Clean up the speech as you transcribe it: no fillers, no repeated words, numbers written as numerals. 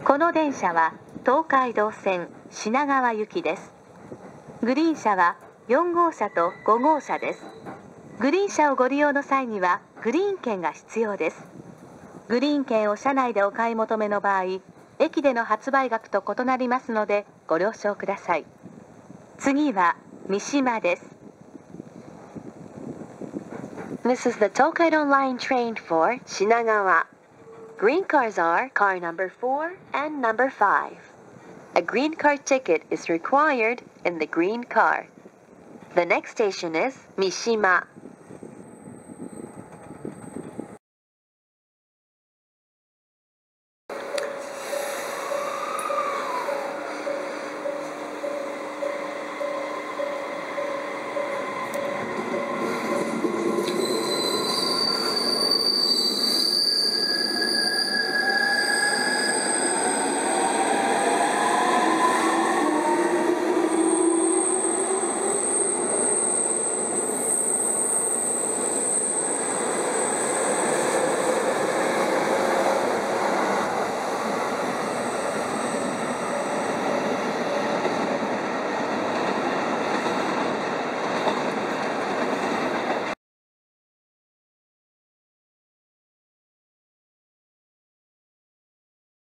この電車は東海道線品川行きです。グリーン車は4号車と5号車です。グリーン車をご利用の際にはグリーン券が必要です。グリーン券を車内でお買い求めの場合、駅での発売額と異なりますのでご了承ください。次は三島です。This is the Tokaido Line train for 品川。Green cars are car number 4 and number 5. A green car ticket is required in the green car. The next station is 三島。